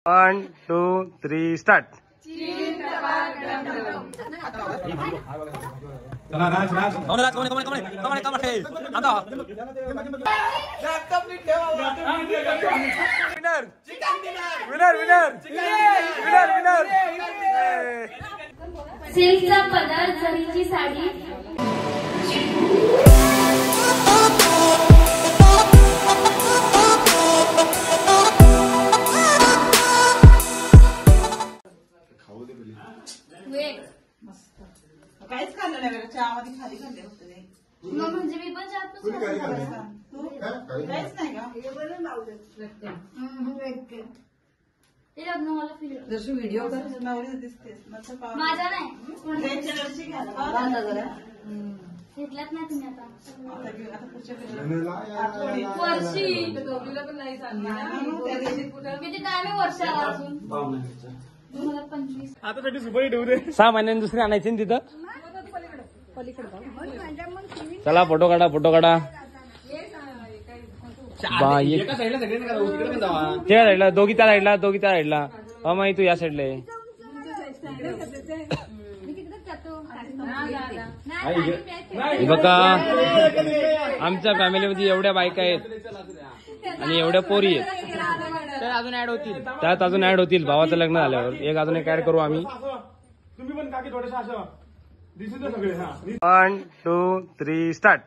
1 2 3 start. सिल्कचा पदर, जरीची साडी. काहीच खाल्लं नाही बरं, चहामध्ये खाली खाल्ले होते ते. म्हणजे मी पण जात तू काहीच नाही का? ते लग्न मला फील जशी व्हिडिओ नवरी दिसतेस माझा नाही घेतलाच नाही तुम्ही आता आता पुढच्या वर्षी त्या दिवशी किती टाइम आहे वर्षाला अजून 2025. आता त्याची सुपारी ठेवू दे. 6 महिन्यांनी दुसरी आणायची ना तिथं. चला फोटो काढा, फोटो काढा. त्या साईडला दोघी त्या साईडला, दोघी त्या साईडला. माई तू या साईडला आहे. बघा आमच्या फॅमिलीमध्ये एवढ्या बायका आहेत आणि एवढ्या पोरी आहेत. त्यात अजून ऍड होतील भावाचं लग्न झाल्यावर. एक अजून एक ऍड करू आम्ही. तुम्ही पण काकी थोडेसे असं दिसू सगळे. 1 2 3 स्टार्ट.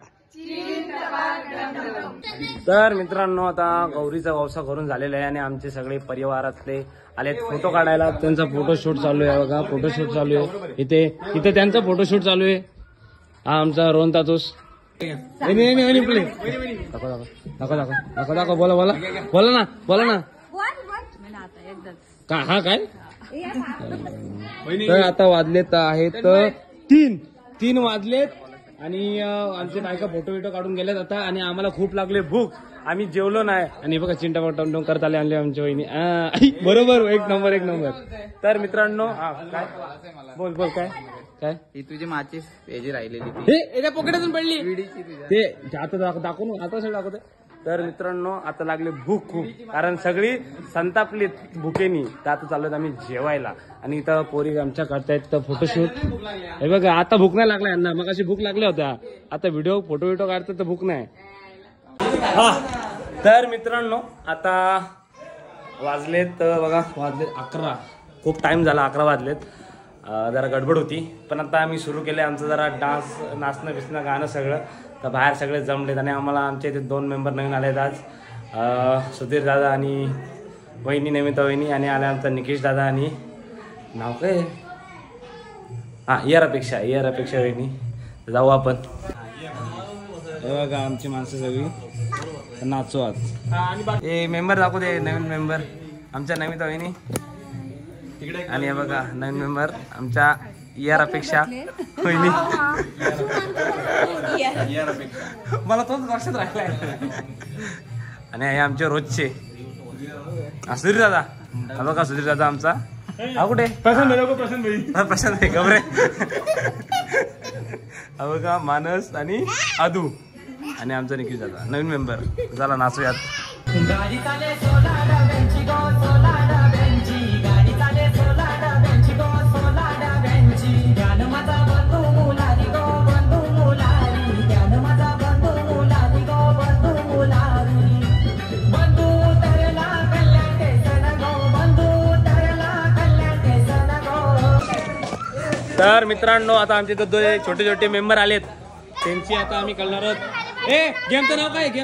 तर मित्रांनो आता गौरीचा व्यवसाय करून झालेला आहे आणि आमचे सगळे परिवारातले आलेत फोटो काढायला. त्यांचा फोटोशूट चालू आहे. बघा फोटोशूट चालू आहे. इथे त्यांचा फोटोशूट चालू आहे. हा आमचा रोहन तातूस. दाखव बोला ना का हा काय. तर आता वाजलेत आहेत 3 वाजलेत आणि आमचे बायका फोटो काढून गेलेत आता. आणि आम्हाला खूप लागले भूक, आम्ही जेवलो नाही. आणि बघा चिंटा पटम करत आले आणले आमच्या वहिनी. बरोबर एक नंबर. तर मित्रांनो काय बोल काय ही तुझी माची याची राहिलेली पॉकेटातून पडली ते आता दाखवून आता सगळं दाखवते. तर मित्रांनो आता लागले भूक खूप, कारण सगळी संतापली भुकेनी. तर आता चाललोय आम्ही जेवायला. आणि इथं पोरी आमच्या करतायत तर फोटोशूट. हे बघा आता भूक नाही लागला यांना, मग अशी भूक लागल्या होत्या. आता फोटो काढतात तर भूक नाही. हा तर मित्रांनो आता वाजलेत बघा 11. खूप टाइम झाला, 11 वाजलेत. जरा गडबड होती पण आता आम्ही सुरू केले आमचं जरा डान्स, नाचणं बिचणं गाणं सगळं. तर बाहेर सगळे जमलेत आणि आम्हाला आमच्या इथे 2 मेंबर नवीन आलेत आज. सुधीर दादा आणि वहिनी नमिता वहिनी. आणि आले आमचा निकेश दादा आणि नाव काय इयर अपेक्षा वहिनी. जाऊ आपण. बघा आमची माणसं सगळी नाचू आज. हे मेंबर दाखवू दे, नवीन मेंबर आमच्या नमिता वहिनी. आणि हे बघा नवीन मेंबर आमच्या इयर अपेक्षा वहिनी. मला तोच लक्षात राहिलाय. आणि हे आमचे रोजचे सुधीर दादा. हा बघा सुधीर दादा आमचा. हा कुठे प्रशांत आहे गबरे. हा बघा मानस आणि आदू. आणि आमचा निखिल दादा नवीन मेंबर. चला नाचूयात. तर मित्रांनो आता आमचे तर 2 छोटे मेंबर आलेत. त्यांची आता आम्ही करणार आहोत. गेमचं नाव काय?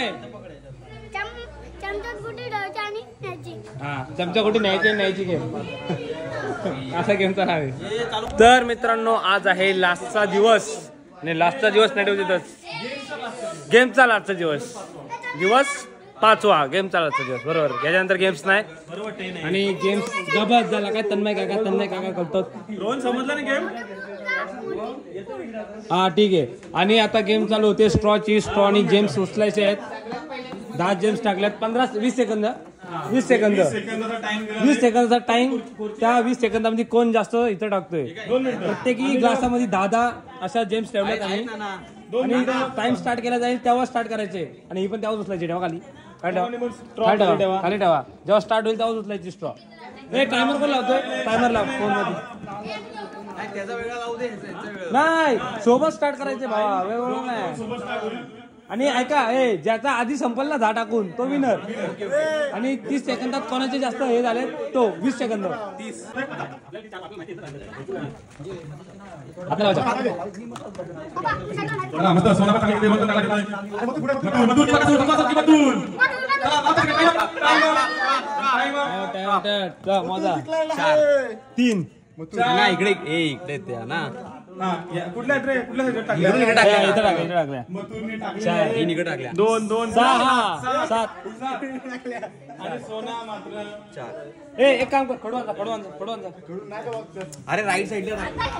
हा चमचा कुठे न्यायची गेम. असा गेमचा नाव आहे. तर मित्रांनो आज आहे लास्टचा दिवस. आणि लास्टचा दिवस नाही ठेवतच गेमचा लास्टचा दिवस 5वा गेमचा लास्टचा दिवस. बरोबर. याच्यानंतर गेम्स नाही. आणि गेम्स गबत झाला काय. तन्मय काका करतात. रोहन समजला ना गेम. हा ठीक आहे. आणि आता गेम चालू होते. स्ट्रॉ आणि जेम्स उचलायचे आहेत. 10 जेम्स टाकल्यात. 20 सेकंदाचा टाइम. त्या 20 सेकंदामध्ये कोण जास्त इथं टाकतोय. प्रत्येकी ग्लासामध्ये 10 अशा जेम्स ठेवल्यात. आणि टाइम स्टार्ट केला जाईल तेव्हा स्टार्ट करायचे. आणि ही पण तेव्हाच उचलायची तेव्हा खाली. खाली ठेवा जेव्हा स्टार्ट होईल तेव्हा उचलायची स्ट्रॉ. ए टायमर कोण लावतोय? टायमर लाव फोन मध्ये. नाही सोबत स्टार्ट करायचे भावा, वेगवेगळं नाही. आणि ऐका ज्याचा आधी संपल ना 10 टाकून तो विनर. आणि 30 सेकंदात कोणाचे जास्त हे झाले तो 20 सेकंद. मजा 3 इकडे त्या ना कुठल्या टाकल्या 2 2 6 7 आणि सोना मात्र 4. एक काम कर, खडवांचा. अरे राईट साईडला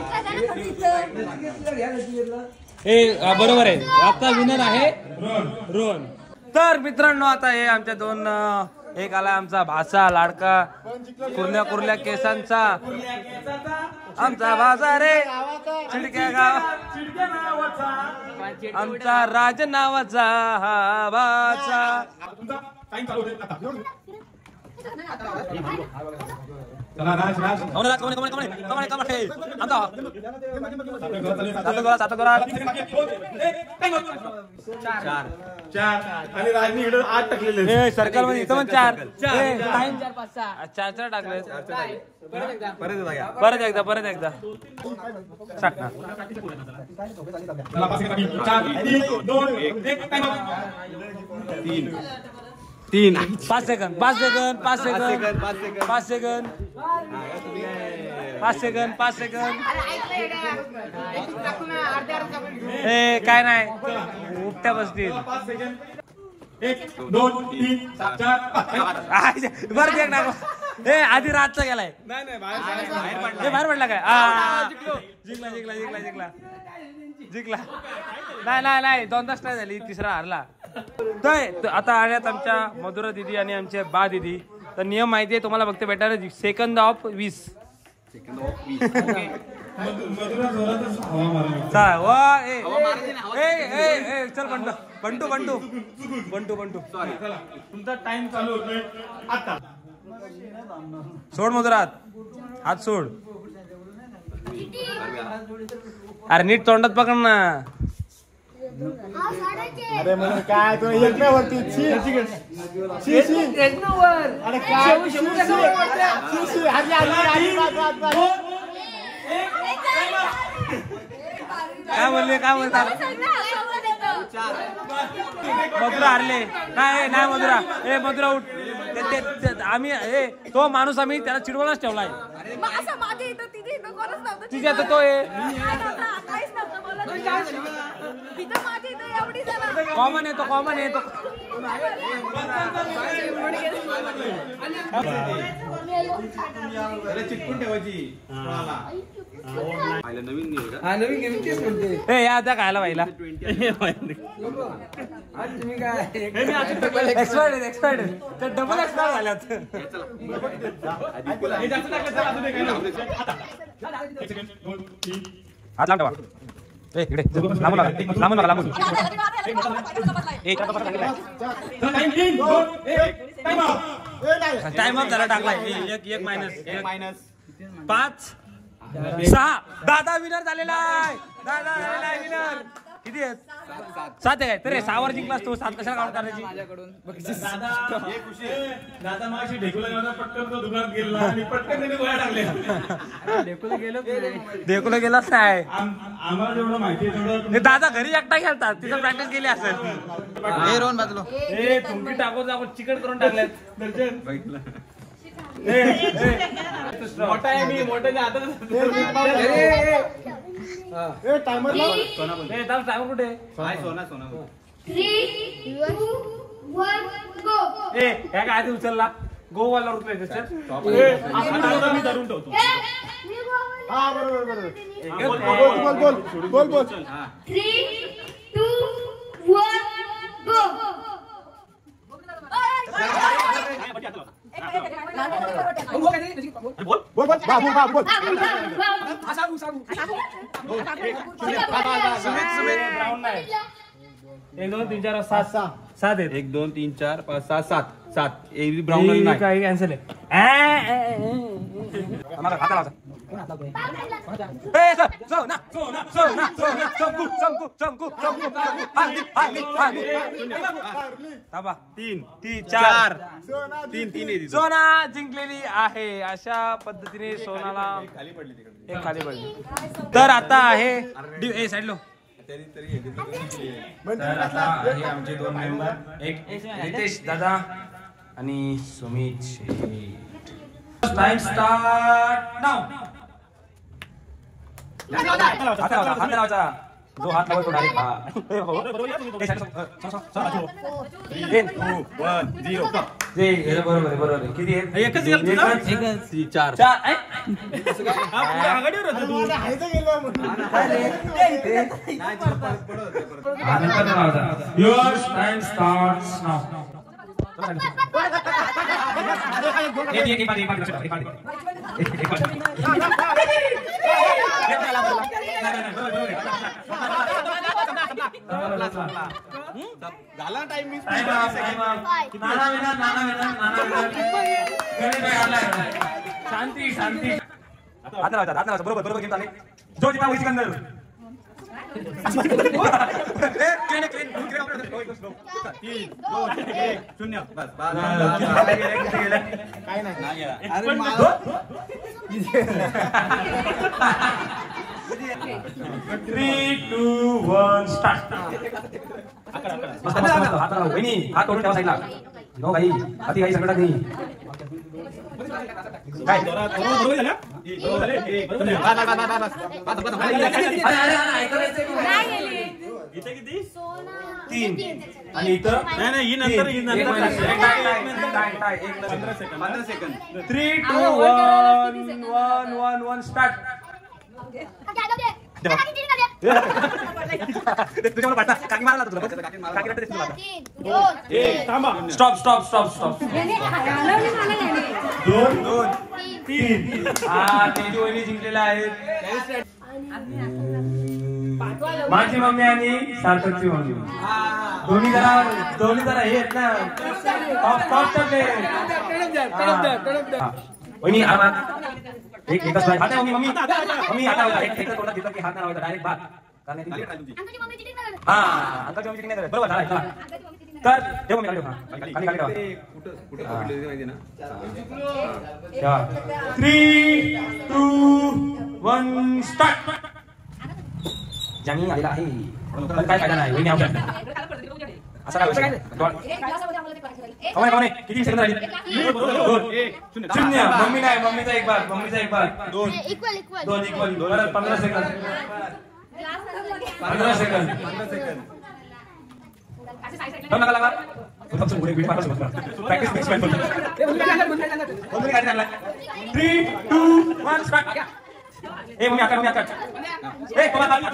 बरोबर आहे. आता विनर आहे रोहन. तर मित्रांनो आता हे आमच्या 2 एक आला आमचा भाचा लाडका कुर्ल्या केसांचा आमचा भाचा रे चिडक्या गावाचा आमचा राज नावाचा हा भाचा. सर्कल मध्ये इथं पण 4 4 टाकले. परत एकदा टाकणार. 3 5 second 5 second 5 second 5 second 5 second 5 second. काय नाही उपट्या बसतील. 1 2 3 4 बरं देख ना आधी रातचा गेलाय. नाही बाहेर पडला काय. जिंकला नाही 2 तास झाली, तिसरा हारला. तर आता आल्यात आमच्या मधुरा दिदी आणि आमचे बा दिदी. तर नियम माहिती आहे तुम्हाला, फक्त भेटणार सेकंद ऑफ 20. चल बंटू तुमचा टाइम चालू होतोय आता. सोड मधुरात हात सोड. अरे नीट तोंडात पकड ना. अरे म्हणून काय तो एकण्यावरती काय बोलतात मधुरा हारले. नाही मधुरा उठ. आम्ही तो माणूस आम्ही त्याला चिडवूनच ठेवलाय. तिथे आता तो कॉमन आहे तो चिटकून ठेवायची. या त्या खायला पाहिला. एक्सपायर्ड डबल एक्सपायर झाल्यात. हात लांब ठेवा. इकडे लांबून टाइम अप झाला. टाकलाय 1 मायनस 5 6. दादा विनर झालेला आहे. विनर किती आहेत? 7 आहे काय? तर 6 वर जिंकलास तू. 7 कशाला काउंट करायची? दादा माशी ढेकुला पटकन तो दुकानात गेला आणि पटकन त्याने गोळ्या टाकल्या. ढेकुला गेलाच नाही. आम्हाला जेवढं माहिती आहे तेवढं. दादा घरी एकटा खेळतात, तिथं प्रॅक्टिस केली असेल. रोहन बाजूला तुमची टाकून चिकट करून टाकल्यात. मोठा आहे मी मोठ्याच्या हातात. टायमर टायमर कुठे? 3 2 1 गो. काय आधी उचलला गोवाला उचलाय. मी धरून ठेवतो. हा बरोबर बोल 3 2 1 गो. बाबू ब्राऊन नाही. 1 2 3 4 5 6 7 आहेत. 1 2 3 4 5 6 7 7 ब्राऊन नाही काही कॅन्सल आहे. चार 3 सोना जिंकलेली आहे. अशा पद्धतीने सोनाला खाली पडली तिकडे. एक खाली पडली. तर आता आहे साईड लो. तर आता आहे आमचे 2 मेंबर, एक रितेश दादा आणि Sumit Sheth. Time start now. हात लावायचा. जो हात लावतो डायरेक्ट हा. 3 2 1 0 ते बरोबर आहे, बरोबर आहे. किती आहे? एकच 4 Your time starts now. झाला टाइम मिस. शांती शांती. हात लावायचा बरोबर बरोबर. गेम चालू. जो जिंकला वही सिकंदर. 3 2 1 0 बस काय नाही. अरे 3 2 1 स्टार्ट. वहिनी हात ओढून ठेवा साईडला. नो भाई हाती काही संकटात नाही. काय इथे किती? 3 आणि इथं नाही ही नंतर 15 सेकंद 3 2 1 1 1 1 स्टार्ट. तुझ्यावर पाठा. काकी मारला तुला. काकी रट्टे तुला. थांबा. Stop stop stop stop. 2 2 3 तेजी वहिनी जिंकलेल्या आहेत. माझी मम्मी आणि सार्थकची मम्मी. दोन्ही जरा हे आहेत ना. वहिनी एकच हात आहे. मम्मी आता एक तोंडात घेतलं की हात नाही लावायचा. डायरेक्ट भात. हा अंकलची मम्मी चिटिंग नाही करत. बरोबर झाला. तर ठेव मम्मी खाली ठेव. खाली ठेवा. कुठं पकडली माहिती ना. 3 2 1 स्टार्ट. ज्यांनी आलेला आहे पण काय फायदा नाही. वहिनी आवश्यक असं काय किती सेकंद राहिले? 2 0. मम्मी नाही. मम्मीचा एक भाग. 2 इक्वल 15 सेकंद. 15 सेकंद. नका लागा. Practice 3 2 1 start. ए मम्मी आता ए बाबा आता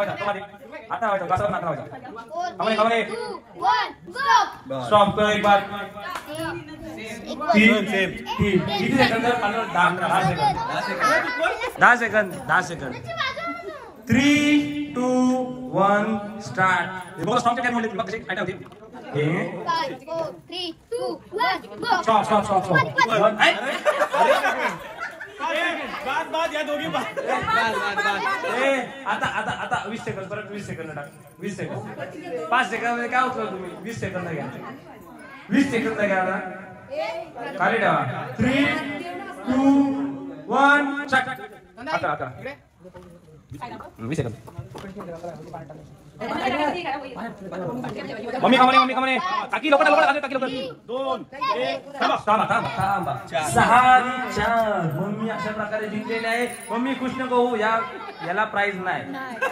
स्टॉप कर एक बार. 3 किती सेकंद? 10 सेकंद. 3 2 1 स्टार्ट. हे बघा स्टॉप काय म्हणले तुला कशी फायदा होती. 5 4 3 2 1 गो. स्टॉप. बाद या दोघी बाद. आता 20 सेकंद. परत 20 सेकंद टाक. 20 सेकंद. 5 सेकंद मध्ये काय होतं तुम्ही? 20 सेकंद घ्या. 20 सेकंद घ्या. आता खाली ठेवा. 3 2 1 स्टार्ट. आता 20 सेकंद. मम्मी कमाने काकी लवकर. 2 1 थांबा. 6 4. मम्मी अशा प्रकारे जिंकलेली आहे. मम्मी खुश नको होऊ. याला प्राइज नाही.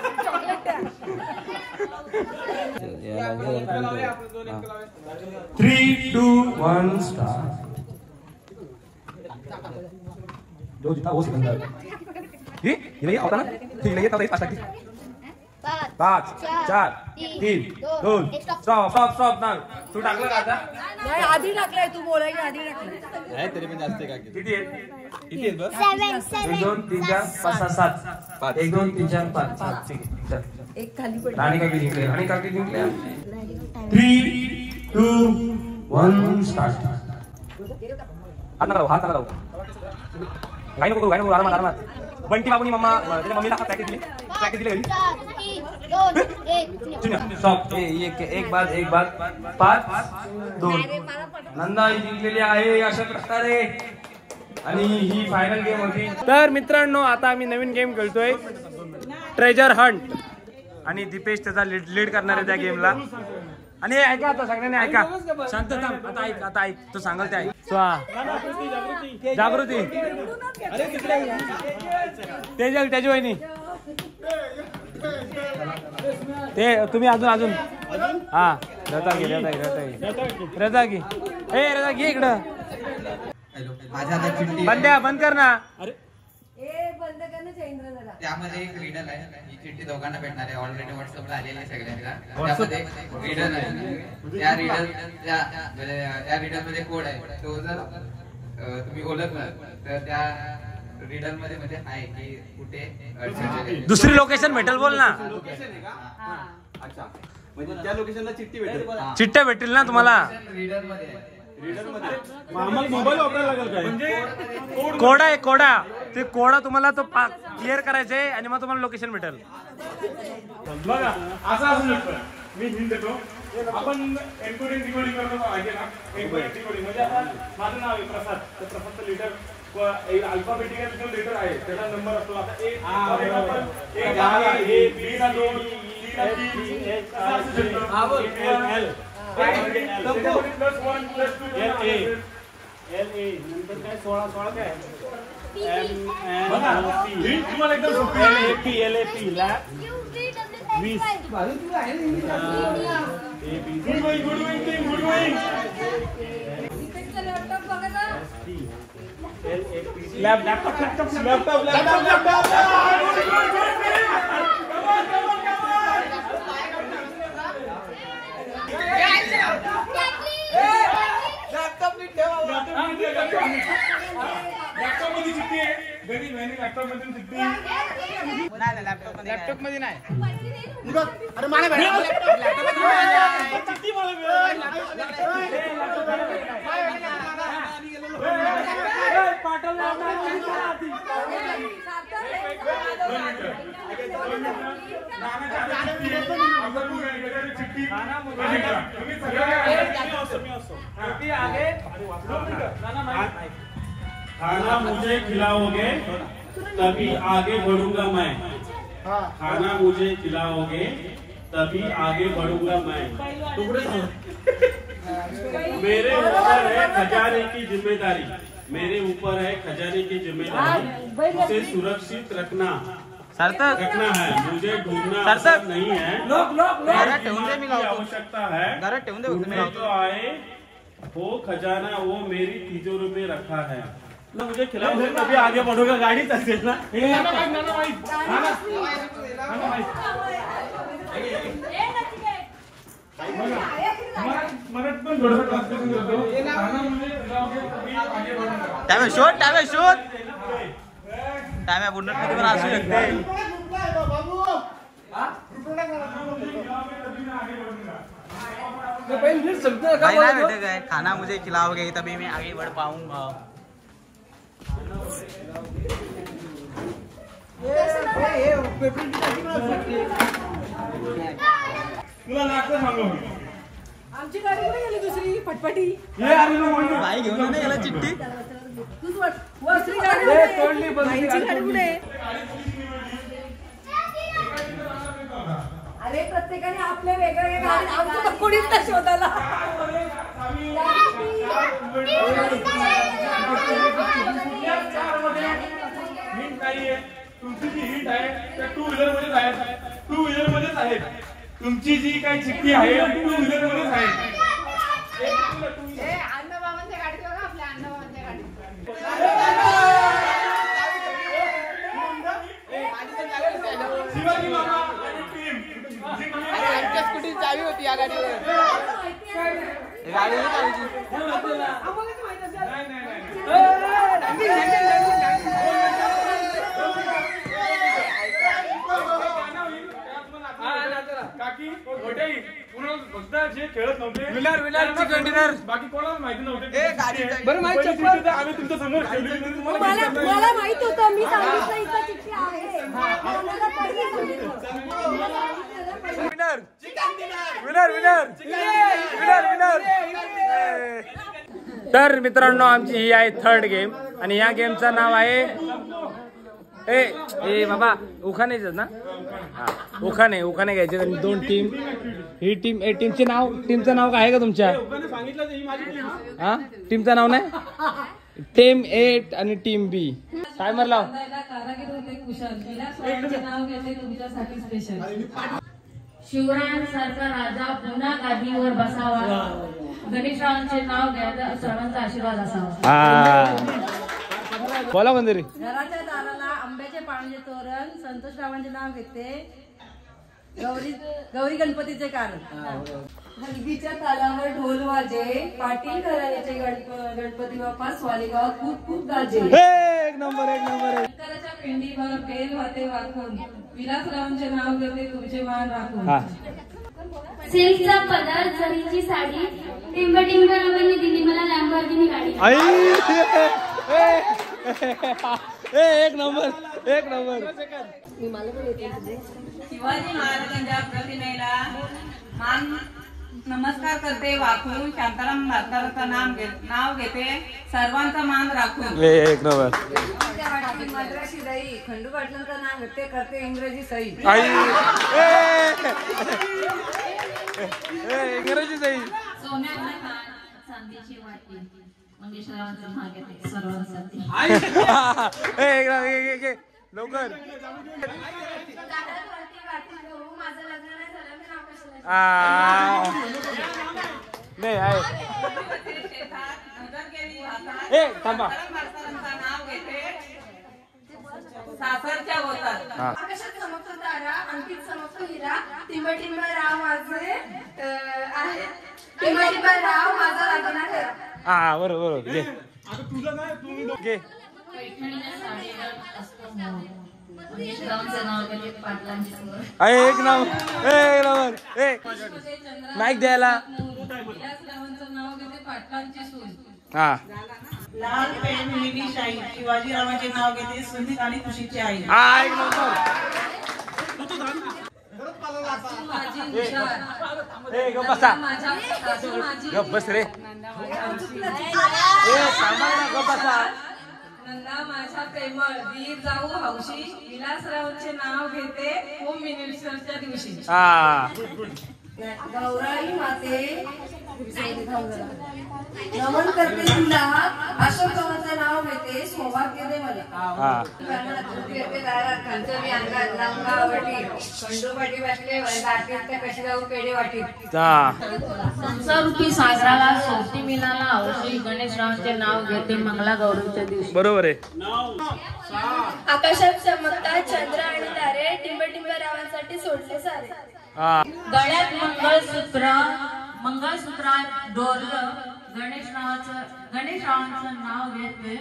3 2 1 स्टार्ट. जो जिता वो सिकंदर. ये होता ना. ठीक है. ये 5 टाकी. 5 4 3 2 स्टॉप ना. तू टाकलं का आता? नाही आधी टाकलाय. तू बोलायच्या आधी टाकलाय. नाही तरी पण जास्त काय किती आहेत? किती आहेत बस? 1 2 3 4 5 6 7. 1 2 3 4 5. ठीक आहे. एक खाली पडली. आणि काकी जिंकले. 3 2 1 स्टार्ट. हात नका लावू. घाई नको करू, आरामात. बंटी बाबूनी मम्मा त्याच्या मम्मीला पॅकेज दिली घरी. 3, 2, 1 शून्य. स्टॉप. एक बाद 5 2. नंदा ही जिंकलेली आहे अशा प्रकारे आणि ही फायनल गेम होती. तर मित्रांनो आता आम्ही नवीन गेम खेळतोय ट्रेजर हंट आणि दीपेश त्याचा लीड करणार आहे त्या गेमला. आणि ऐका आता सगळ्यांनी ऐका. शांत थांब. आता ऐक तो सांगाल ते ऐक. जागृती तेजल त्याची वहिनी ते तुम्ही अजून हा रजा घे इकडं. बंद कर ना. बंद कर ना चैंद्र जरा. त्यामध्ये एक रीडर आहे. ही चिठ्ठी दोघांना भेटणार आहे. ऑलरेडी व्हॉट्सअपला आलेली आहे सगळ्यांना. त्यामध्ये रीडर आहे. त्या रीडर मध्ये कोड आहे. तो जर तुम्ही ओळखला तर त्या रीडर मध्ये म्हणजे आहे की कुठे दुसरी लोकेशन भेटेल बोल ना. अच्छा म्हणजे त्या लोकेशनला चिठ्ठी भेटेल. चिठ्ठ्या भेटेल ना तुम्हाला. रीडर मध्ये आम्हाला मोबाईल वापरायला लागेल काय म्हणजे कोडा ते कोडा तुम्हाला तो क्लिअर करायचा आहे आणि मग तुम्हाला लोकेशन भेटेल. बघा असं असू शकतं. मी हिंट देतो. आपण एन्कोडिंग डिकोडिंग करतो माहिती ना. एन्कोडिंग डिकोडिंग म्हणजे आता माझं नाव आहे प्रसाद. तर प्रसादचं लेटर अल्फाबेटिकल जो लेटर आहे त्याचा नंबर असतो. आता एक नंतर काय 16 काय तुम्हाला एकदम सोपी. LAP ला 20. Good going. लॅपटॉप मध्ये चिठ्ठी आहे. घरी लॅपटॉप मध्ये चिठ्ठी लॅपटॉप मध्ये नाही. चिठ्ठी खाना मुझे खिलाओगे तभी आगे बढ़ूंगा मैं. खाना मुझे खिलाओगे तभी आगे बढ़ूंगा मैं. मेरे ऊपर है खजाने की जिम्मेदारी. मेरे ऊपर है खजाने की जिम्मेदारी. उसे सुरक्षित रखना है. मुझे ढूंढना नहीं है. आवश्यकता है. ढूंढने तो आए वो खजाना वो मेरी तिजोरी में रखा है. मुझे खिलाओगे तभी आगे बढ़ूंगा. गाडीच असेल ना. मराठी पण थोडंसं ट्रान्सलेशन करतो. शोध टाम्या बुंडट मध्ये पण असू शकते. काय खाना मुझे खिलाओगे तभी मैं आगे बढ़ पाऊंगा. तुला लागतं सांगू. आमची गाडी कुठे गेली दुसरी फटफटी. बाई घेऊन नाही गेला चिठ्ठी. वसरी गाडी कुठे? बाईची गाडी कुठे? अरे प्रत्येकाने आपल्या वेगवेगळ्या गाडी आमचं कोणीच नाही शोधायला. हिंट नाहीये. तुमची जी हिंट आहे त्या 2 व्हीलर मध्येच आहे. 2 व्हीलर मध्येच आहे. तुमची जी काही चिठ्ठी आहे 2 व्हीलर मध्येच आहे. अण्णाबाबांच्या गाडीत बघा. आपल्या अण्णाबाबांच्या गाडीत शिवाजी मामा स्कूटी चावी होती या गाडीवर. काकी मोठे फक्त जे खेळत नव्हते विनर चिकन डिनर. बाकी कोणाला माहिती नव्हते. बरं माहिती पहिली चिठ्ठी तर आम्ही तुमच्या समोर ठेवली होती. तुम्हाला माहिती मला माहित होतं, मी सांगितलं इथं चिठ्ठी आहे. कोणाला पहिले सांगितलं. Winner winner winner winner winner. तर मित्रांनो आमची ही आहे थर्ड गेम आणि या गेमचं नाव आहे ए बाबा उखाणेच ना. हा उखाणे घ्यायचे. आणि 2 टीम. ही टीम टीमचं नाव काय आहे का तुमच्या? हा टीमचं नाव नाही. टीम ए आणि टीम बी. टायमर लाव. कारागीर होते कुशल. विलासरावांचे नाव घेते तुमच्यासाठी स्पेशल. शिवरायांसारखा राजा पुन्हा गादीवर बसावा. गणेशरावांचे नाव घ्यायला सर्वांचा आशीर्वाद असावा. बोला कोणतरी. घराच्या दाराला आंब्याचे पाण्याचे तोरण. संतोषरावांचे नाव घेते गौरी गणपतीचे कारण. हलगीच्या तालावर ढोल वाजे. पाटील घराण्याचे गणपती बाप्पा स्वालीगाव खूप खूप गाजे. एक नंबर. शंकराच्या पिंडीवर बेल वाते वाकून. विलासरावांचे नाव घेते तुमचे मान राखून. सिल्कचा पदर, जरीची साडी. टिंब रवांनी दिली मला लॅम्बोर्गिनी गाडी. एक नंबर. शिवाजी महाराजांच्या प्रतिमेला मान नमस्कार करते वाकून. शांताराम म्हाताराचं नाव घेते सर्वांचा मान राखून. एक नंबर. मद्रासी दही. खंडू पाटलांचं नाव घेते करते इंग्रजी सही. इंग्रजी सही. सोन्याचा ताट, चांदीची वाटी. मंगेशरावांचं नाव घेते सर्वांसाठी. लवकर. नाही आहे. थांबा. नाव घेते सासरच्या होतात. आकाशात चमकतो तारा, अंकित चमकतो हिरा. टिंब राव माझे आहे. टिंब राव माझा लागला खरा. हा बरोबर. घे घे. पैठणीच्या साडीवर असतो मोर. मंगेशरावांचं नाव घेते पाटलांची चोर. एक नंबर. माईक द्यायला. विलासरावांचं नाव घेते पाटलांची सूज. हा लाल पेन मिली शाही. शिवाजीरावांचे नाव घेते सुनीत आणि खुशीची आई. एक नंबर. माझी हुशार. गप बसा. माझ्या सासू माझी. गप बस रे. गप बसा. नंदा माझ्या प्रेमळ. वीर जाऊ हौशी. विलासरावांचे नाव घेते होम मिनिस्टरच्या दिवशी. हा गौराई माते. नमन करते तुला. अशोकाचं नाव घेते सौभाग्य दे मला. मी अंगात लंगावटी. खंडोपाटी बसले दाटीत कशी जाऊ पेढे वाटी. संसारूपी सागराला सोबती मिळाला हौशी. गणेशरावांचे नाव घेते मंगला गौरीच्या दिवशी. बरोबर आहे. आकाशात चमकतात चंद्र आणि तारे. टिंब रावांसाठी सोडले सारे. गळ्यात मंगळसूत्रात डोरलं. गणेशरावांचं नाव घेते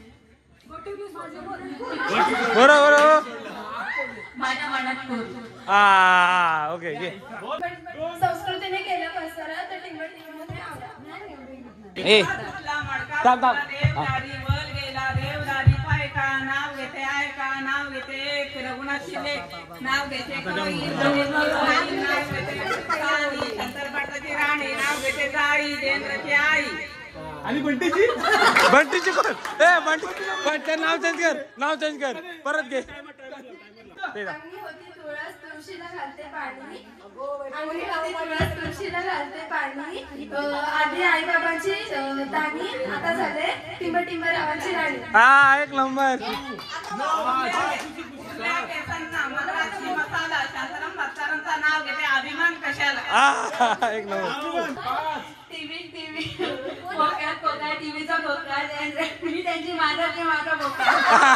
बरोबर. माझ्या मनात कोर. ओके घे. संस्कृतीने केलं पसारा तर टिंब मध्ये आवडा. ए थांब. देवदारी वर गेला देवदारी पायका. नाव घेते ऐका. नाव घेते रघुनाथ शिले. नाव घेते कवी. नाव घेते शंकरपाटाची राणी. नाव घेते जाई. देंद्रची आई. आणि बंटीची कोण? बंटी नाव चेंज कर. परत घे. अंगणी होती तुळस तुळशीला घालते पाणी. अंगणी होती तुळस तुळशीला घालते पाणी. आधी आई बाबांची दाणी. आता झाले टिंब रावांची राणी. एक नंबर. मसाला. शांताराम म्हातारांचं नाव घेते अभिमान कशाला. एक नंबर. टीव्ही कोका टीव्हीचा बोका. मी त्यांची माझा बोका.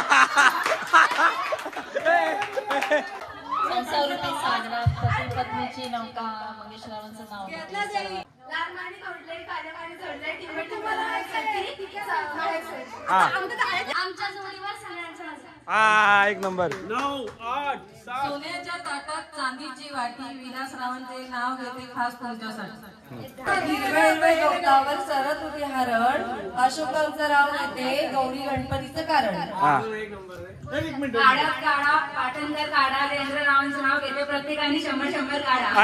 संसारूपी सागरात पती पत्नीची नौका. मंगेशरावांचं नाव घेते. लाल माणी तोडले काळे माणी जोडले. टिंब रावांसाठी आमच्या जोडीवर सगळ्यांचा हा एक नंबर. 9, 8, 7. सोन्याच्या ताटात चांदीची वाटी विलास रावणचे नाव घेते खास तुमच्यासाठी. हिरव्या हिरव्या गवतावर सरत होती हरण अशोकांचं राव घेते गौरी गणपतीचं कारण. हा काढा काढा पाटणकर काढा देवेंद्र रावांचं नाव घेते प्रत्येकाने 100 काढा.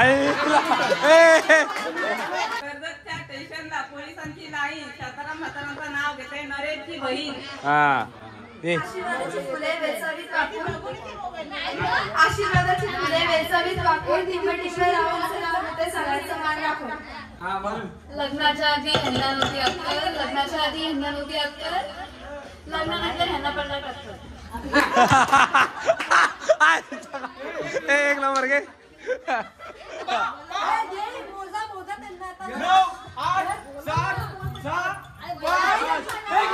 कर्जतच्या स्टेशनला पोलिसांची लाईन शाताराम म्हातारांचं नाव घेते नरेशची बहीण. हा ते आशीर्वादाची फुले वेचावीत वाकून आशीर्वादाची फुले वेचावीत वाकून टिंबटिंब रावांचं नाव घेते सगळ्यांचा मान राखून. लग्नाच्या आधी ह्यांना नव्हती अक्कल लग्नाच्या आधी ह्यांना नव्हती अक्कल लग्नानंतर ह्यांना पडला टक्कर. एक नंबर घे. 9, 8, 7, 6, 5.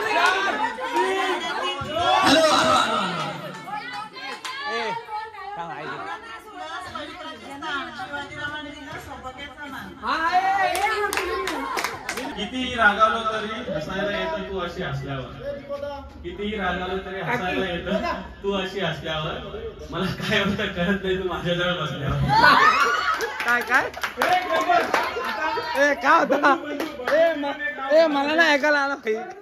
कितीही रागावलो तरी हसायला येतं तू अशी असल्यावर. कितीही रागावलो तरी हसायला येतं तू अशी असल्यावर. मला काय होतं कळत नाही तू माझ्याजवळ बसल्यावर. काय काय ए काय होता ए मला ना ऐकायला आलं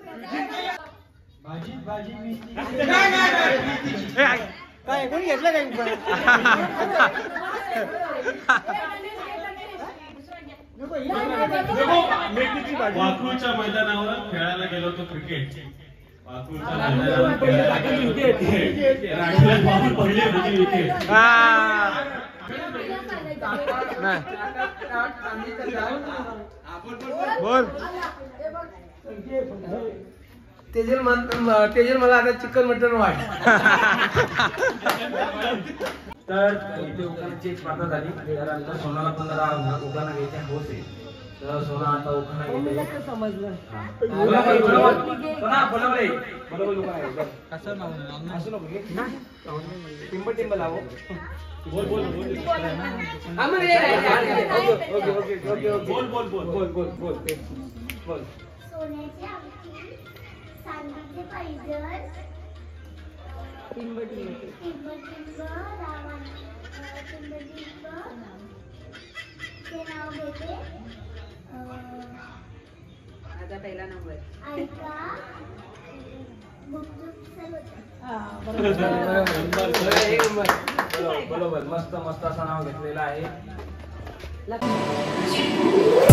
काय ऐकून घेतलं काय वाकूळच्या मैदानावर खेळायला गेलो होतो क्रिकेट. वाकूळच्या मैदानावर खेळायला गेलो होतो क्रिकेट. राहिलं बॉल पडले होते विकेट. बोल तेजल मला आता चिकन मटन वाट. तर इथे उखाण्याची स्पर्धा झाली. त्यानंतर सोनाला पण जरा उखाणा घ्यायचे हौस आहे. तर सोना आता उखाणा घेते. समजलं टिंब टिंब लावो. बोल बोल बोल बोल बोल बोल बोल बोल. सोन्याची अंगठी चांदीचे पैंजण टिंब टिंब रावांचे नाव घेते. माझा पहिला नंबर. ऐका गुपचूप बरोबर मस्त मस्त असं नाव घेतलेलं आहे.